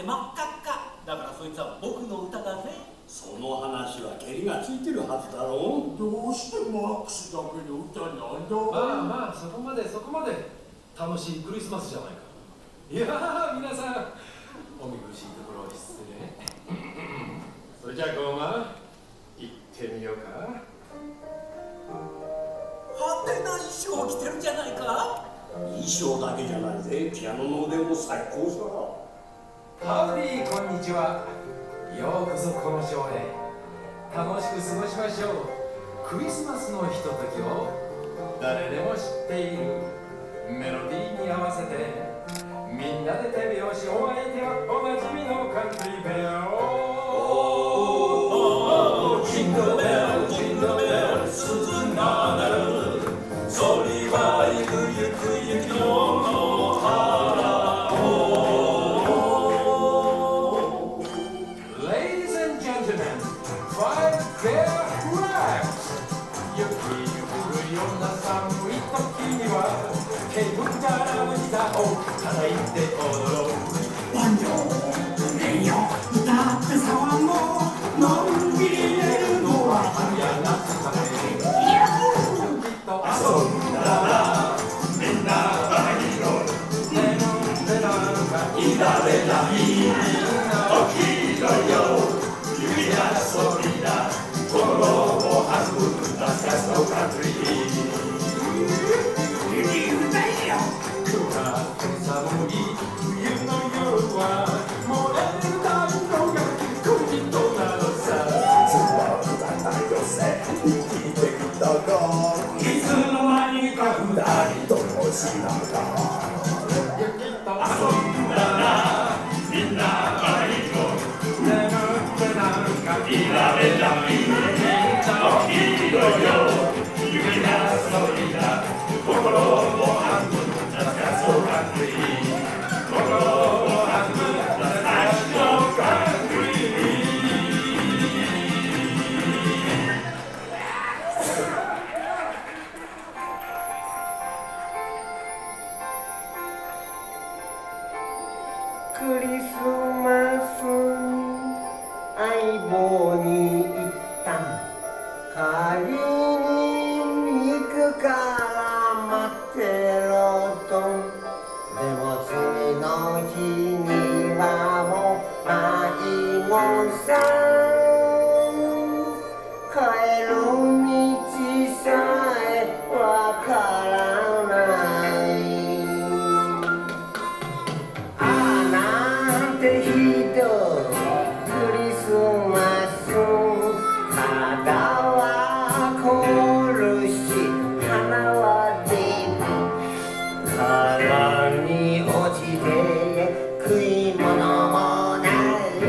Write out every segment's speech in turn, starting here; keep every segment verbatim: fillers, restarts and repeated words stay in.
って真っ赤っかだからそいつは僕の歌だぜ。 その話はケリがついてるはずだろう。 どうしてマックスだけの歌なんだ。 まあまあそこまでそこまで楽しいクリスマスじゃないか。いやー皆さんお見苦しいところ失礼。それじゃあゴーマ行ってみようか。 派手な衣装を着てるじゃないか。 衣装だけじゃないぜ、ピアノの腕も最高さ。 ハウディこんにちは。ようこそこのショーへ。楽しく過ごしましょう。クリスマスのひとときを誰でも知っているメロディーに合わせてみんなで手拍子。お相手はおなじみのカントリーベル。 ジングルベルジングルベル鈴が鳴る。そりはゆくゆく雪の野原を。 Ladies and gentlemen, five fair flags。 雪降るような寒い時にはケーブルからのギターを叩いて踊ろう。 万丈年よ歌って騒ごう。のんびり寝るのは春や夏風。 遊んだらみんながいろ眠ってなんかいられない起きろよ指がそりだ心を弾む懐かしのカントリー。 雪歌えよ。 暗く寒い冬の夜は漏れる太陽が恋人なのさ。 つまんだないよせ生きてきたかいつの間にか二人ともしながら遊んだらみんながいろ眠ってなんかいられない起きろよ指がそりだ心を弾む懐かしのカントリー。心を弾む懐かしのカントリー。 クリスマスに相棒に行った仮に行くから待ってろと。でも次の日にはもう迷子さ。帰る道さえわからない。ああなんてひどいクリスマス。肌は凍るし花はデビ川に落ちて食い物もない。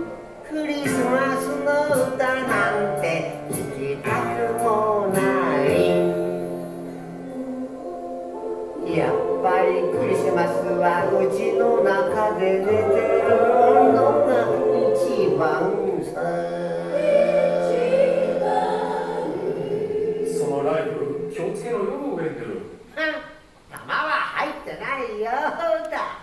クリスマスの歌なんて聞きたくもない。やっぱりクリスマスはうちの中で寝てるのが一番さ。 そのライフル気をつけろよウェンデル。 弾は入ってないようだ。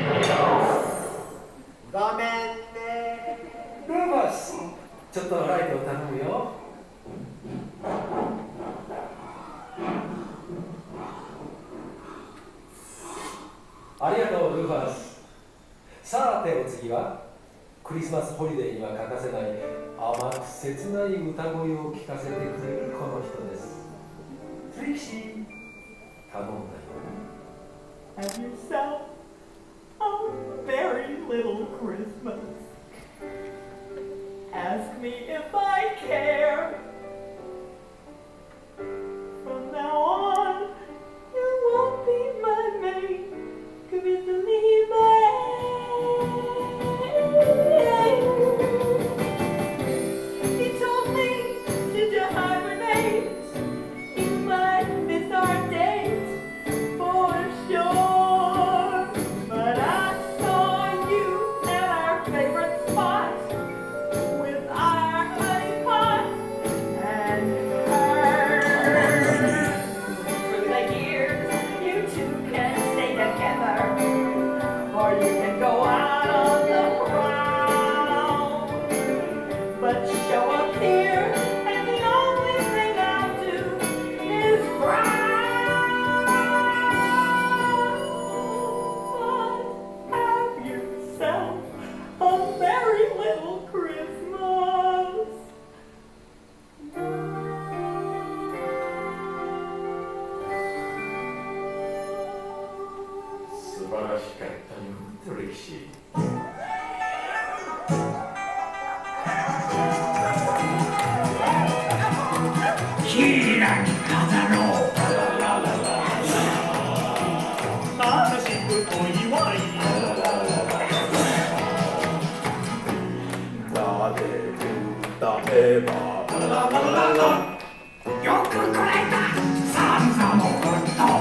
ごめんね。 ルーバスちょっとライトを頼むよ。ありがとうルーファス。さてお次はクリスマスホリデーには欠かせない甘く切ない歌声を聞かせてくれるこの人です。トリキシー頼んだよ。 Have yourself a very little Christmas. Ask me if I care. From now on, you won't be my maid. Kvisni He told me to hibernate. You might miss our date for sure. 晴らしかったよトリキシー。 キーラに飾ろう楽しくお祝い歌えばよくこらえたサンサのフット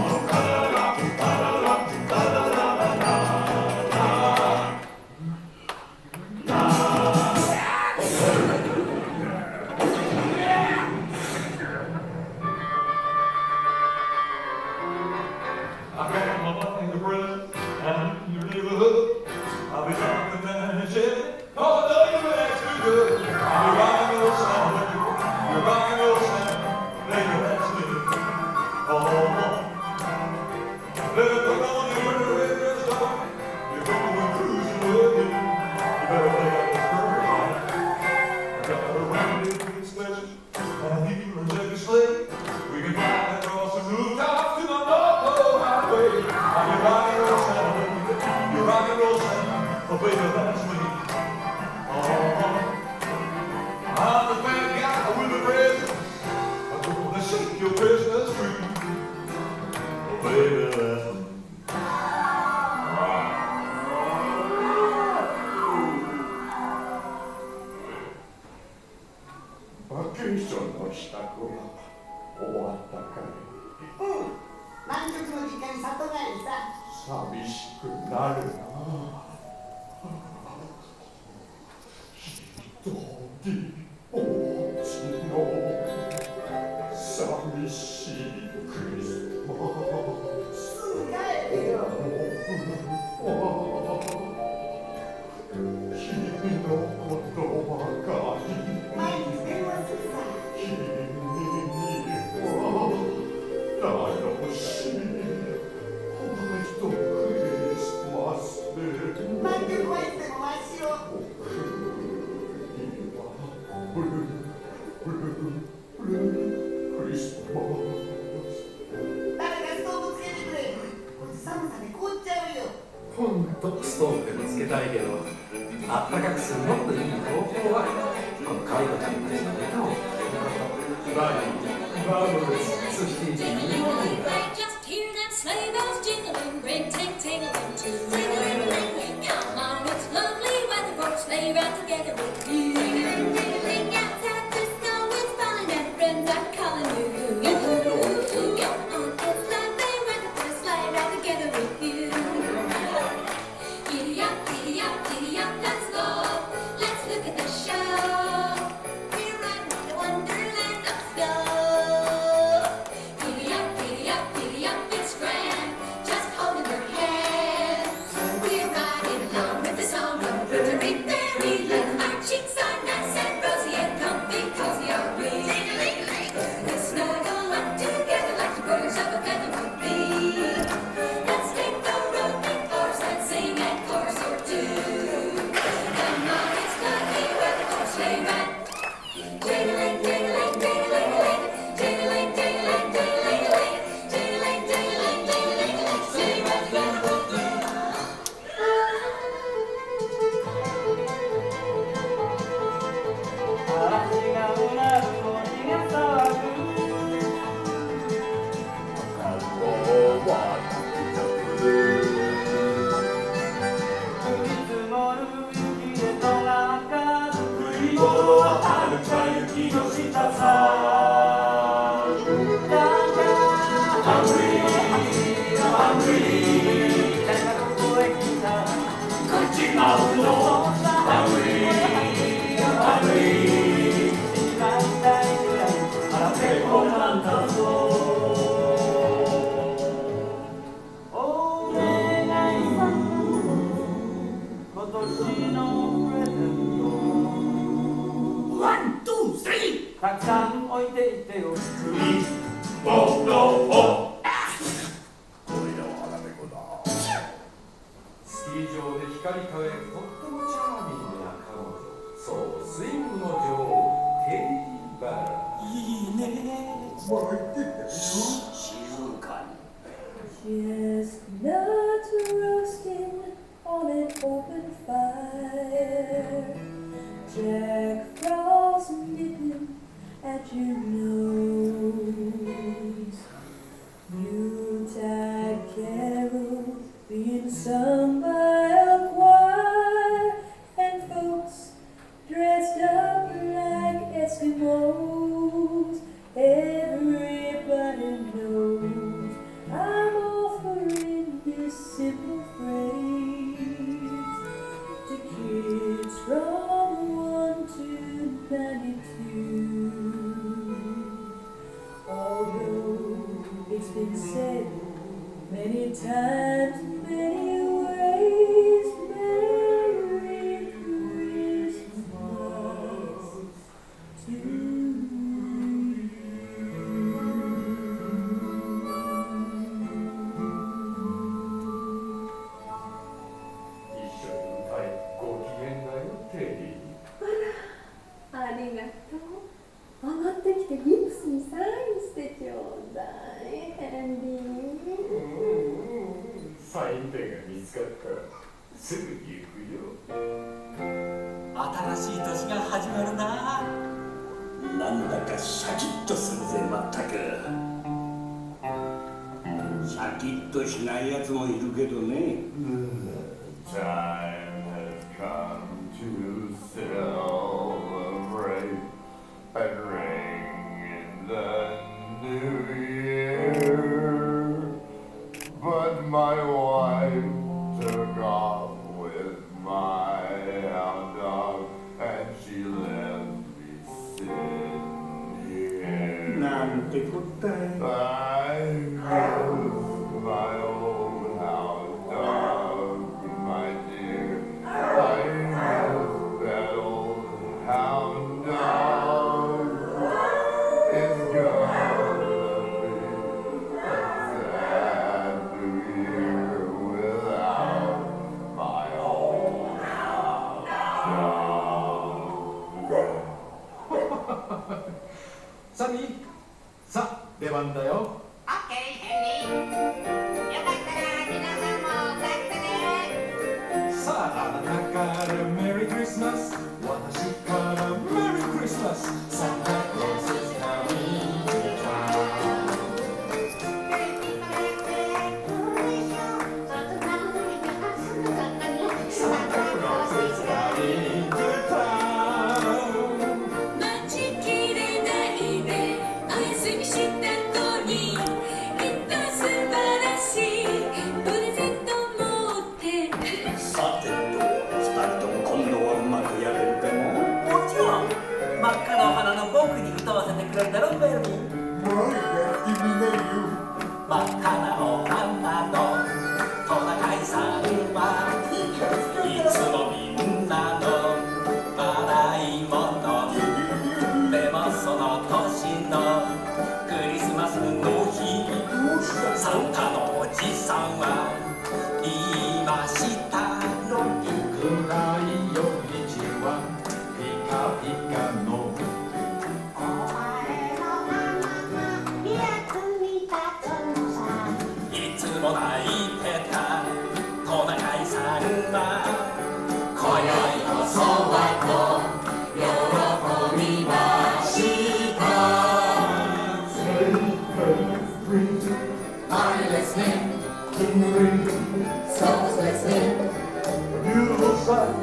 たくさん置いていってよ。 スキー場で光り輝くとってもチャーミングな彼女、そうスイングの女王テリー・バラ。 いいね。静かに。 Chestnuts roast open fire. Jack Frost nipping at your nose. Yuletide carols being sung by a choir, and folks dressed up like Eskimos. Everybody knows I'm offering this simple phrase to kids from one to ninety-two. Although it's been said many times in many ways, Merry Christmas to you. ありがとう。上がってきてギプスにサインしてちょうだい、ヘンリー。 サインペンが見つかったらすぐ行くよ。 新しい年が始まるな。 なんだかシャキッとするぜ、まったく。シャキッとしないやつもいるけどね。 Time has come to celebrate and ring in the new year. But my wife took off with my hound dog, and she left me sitting here. なんてこったい。 I have my old hound dog, my dear. I have that old hound dog. It's gonna be a sad new year without my old hound dog. サミー、さあ出番だよ。 オッケー、ヘンリー。よかったら皆さんも歌ってね。 さああなたからメリークリスマス、私からメリークリスマス。サンタクロース is coming to town。サンタクロース is coming to town。 待ちきれないでお休みした子にきっと素晴らしいプレゼント持ってさてと、二人とも今度はうまくやれるかな。 もちろん真っ赤なお花の僕に歌わせてくれるだろ、ベルミン。真っ赤なお花のトナカイさんはいつもみんなの笑い物。でもその年のクリスマスの日、サンタのおじさんは言いましたよ。 暗い夜道はピカピカのいつも泣いてたトナカイさんは今宵こそはと喜びました。Are you listening? Someone's listening. Beautiful sight,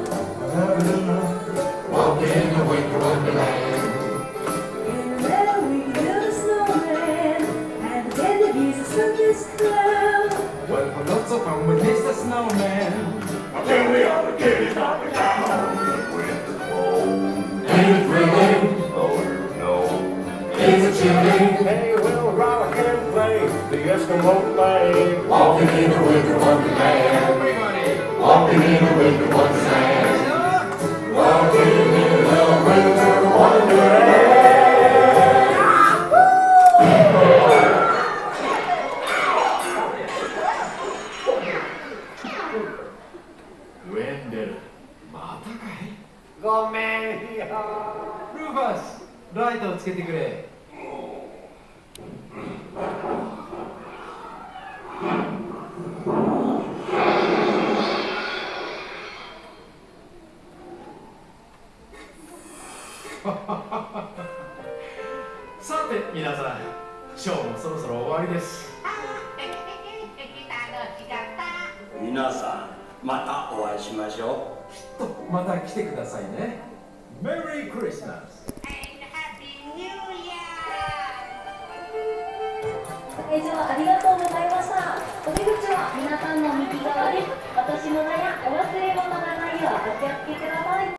Walking in the winter wonderland. In there we build a snowman, and then the bees a circus clown. Well, lots of fun with Mister Snowman. until the other kitties knock it down. Winter cold, Ain't it thrilling? oh you know. Is it chilling? Hey, we'll rock and play the Eskimo flag. Walking in the winter wonderland. Everybody, Walking in the winter wonderland. Walking in the winter wonderland. Wendell, またかい？ ごめんよ。 ルーファス、ライトをつけてくれ。 皆さんまたお会いしましょう。 きっとまた来てくださいね。メリークリスマス。 会場ありがとうございました。お出口は皆さんの右側です。私の名やお忘れ物がないようお気をつけください。